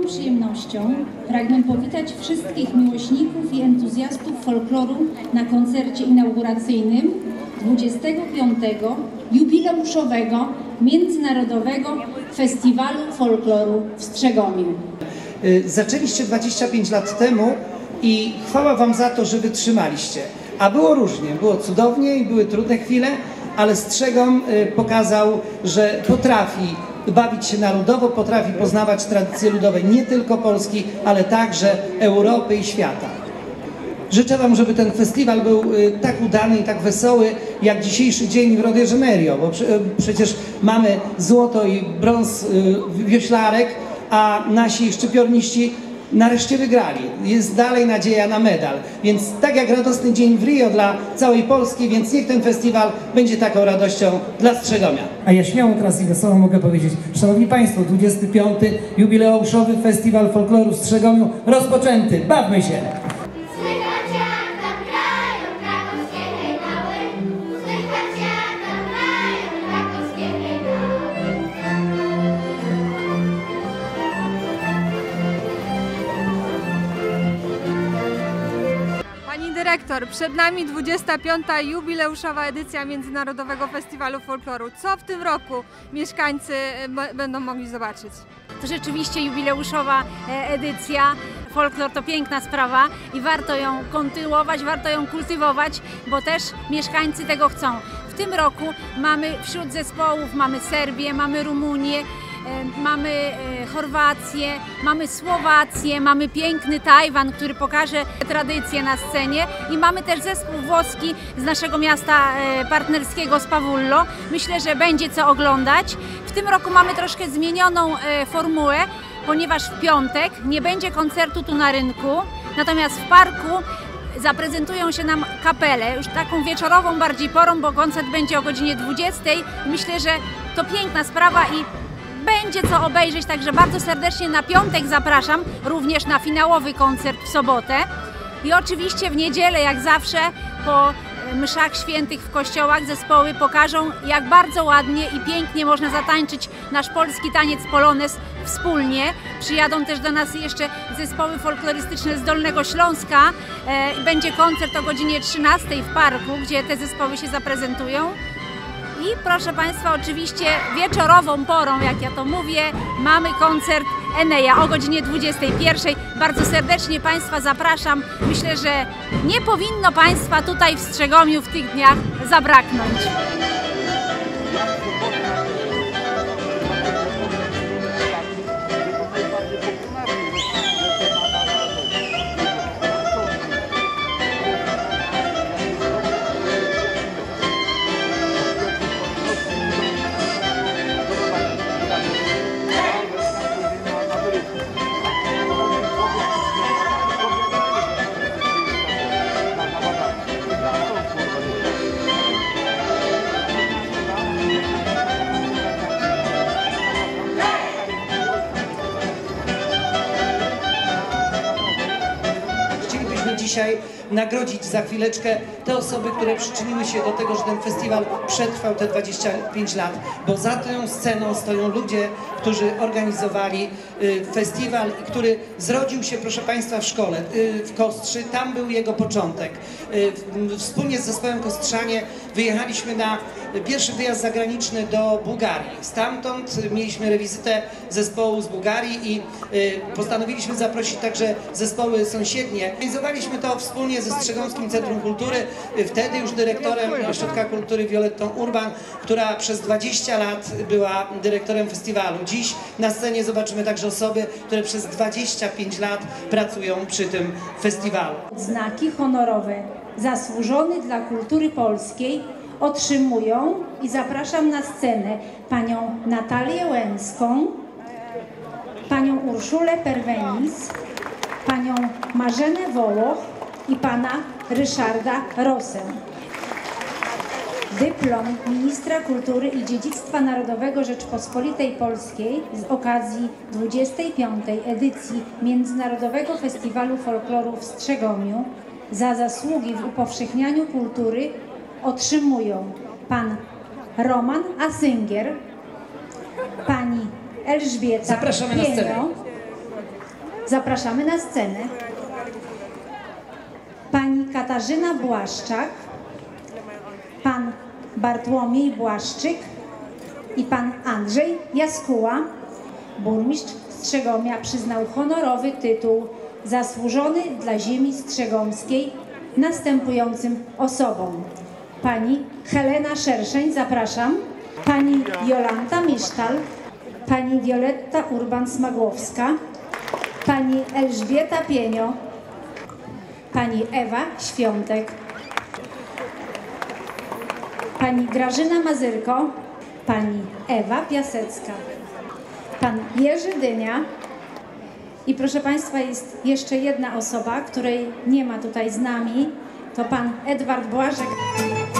przyjemnością pragnę powitać wszystkich miłośników i entuzjastów folkloru na koncercie inauguracyjnym 25. jubileuszowego Międzynarodowego Festiwalu Folkloru w Strzegomiu. Zaczęliście 25 lat temu i chwała Wam za to, że wytrzymaliście. A było różnie, było cudownie i były trudne chwile, ale Strzegom pokazał, że potrafi bawić się narodowo, potrafi poznawać tradycje ludowe nie tylko Polski, ale także Europy i świata. Życzę Wam, żeby ten festiwal był tak udany i tak wesoły, jak dzisiejszy dzień w Rio de Janeiro, bo przecież mamy złoto i brąz wioślarek, a nasi szczypiorniści nareszcie wygrali. Jest dalej nadzieja na medal. Więc tak jak radosny dzień w Rio dla całej Polski, więc niech ten festiwal będzie taką radością dla Strzegomia. A ja śmiało teraz i wesoło mogę powiedzieć, Szanowni Państwo, 25. jubileuszowy Festiwal Folkloru w Strzegomiu rozpoczęty. Bawmy się! Pani dyrektor, przed nami 25. jubileuszowa edycja Międzynarodowego Festiwalu Folkloru. Co w tym roku mieszkańcy będą mogli zobaczyć? To rzeczywiście jubileuszowa edycja. Folklor to piękna sprawa i warto ją kontynuować, warto ją kultywować, bo też mieszkańcy tego chcą. W tym roku mamy wśród zespołów, mamy Serbię, mamy Rumunię, mamy Chorwację, mamy Słowację, mamy piękny Tajwan, który pokaże tradycję na scenie i mamy też zespół włoski z naszego miasta partnerskiego z Pavullo. Myślę, że będzie co oglądać. W tym roku mamy troszkę zmienioną formułę, ponieważ w piątek nie będzie koncertu tu na rynku, natomiast w parku zaprezentują się nam kapele, już taką wieczorową bardziej porą, bo koncert będzie o godzinie 20. Myślę, że to piękna sprawa i będzie co obejrzeć, także bardzo serdecznie na piątek zapraszam, również na finałowy koncert w sobotę i oczywiście w niedzielę, jak zawsze, po mszach świętych w kościołach zespoły pokażą, jak bardzo ładnie i pięknie można zatańczyć nasz polski taniec polones wspólnie. Przyjadą też do nas jeszcze zespoły folklorystyczne z Dolnego Śląska. Będzie koncert o godzinie 13 w parku, gdzie te zespoły się zaprezentują. I proszę Państwa, oczywiście wieczorową porą, jak ja to mówię, mamy koncert Eneja o godzinie 21. Bardzo serdecznie Państwa zapraszam. Myślę, że nie powinno Państwa tutaj w Strzegomiu w tych dniach zabraknąć. Dzisiaj nagrodzić za chwileczkę te osoby, które przyczyniły się do tego, że ten festiwal przetrwał te 25 lat, bo za tą sceną stoją ludzie, którzy organizowali festiwal i który zrodził się, proszę Państwa, w szkole w Kostrzy, tam był jego początek. Wspólnie z zespołem Kostrzanie wyjechaliśmy na pierwszy wyjazd zagraniczny do Bułgarii. Stamtąd mieliśmy rewizytę zespołu z Bułgarii i postanowiliśmy zaprosić także zespoły sąsiednie. Organizowaliśmy to wspólnie ze Strzegomskim Centrum Kultury, wtedy już dyrektorem Ośrodka Kultury Violettą Urban, która przez 20 lat była dyrektorem festiwalu. Dziś na scenie zobaczymy także osoby, które przez 25 lat pracują przy tym festiwalu. Znaki honorowe zasłużony dla kultury polskiej otrzymują i zapraszam na scenę panią Natalię Łęską, panią Urszulę Perwenis, panią Marzenę Wołoch i pana Ryszarda Rosę. Dyplom Ministra Kultury i Dziedzictwa Narodowego Rzeczpospolitej Polskiej z okazji 25. edycji Międzynarodowego Festiwalu Folkloru w Strzegomiu za zasługi w upowszechnianiu kultury otrzymują pan Roman Asyngier, pani Elżbieta Zapraszamy na scenę. Pienio, Zapraszamy na scenę pani Katarzyna Błaszczak, pan Bartłomiej Błaszczyk i pan Andrzej Jaskuła. Burmistrz Strzegomia przyznał honorowy tytuł Zasłużony dla ziemi strzegomskiej następującym osobom: pani Helena Szerszeń, zapraszam, pani Jolanta Misztal, pani Wioletta Urban-Smagłowska, pani Elżbieta Pienio, pani Ewa Świątek, pani Grażyna Mazyrko, pani Ewa Piasecka, pan Jerzy Dynia i proszę Państwa, jest jeszcze jedna osoba, której nie ma tutaj z nami, to pan Edward Błażek.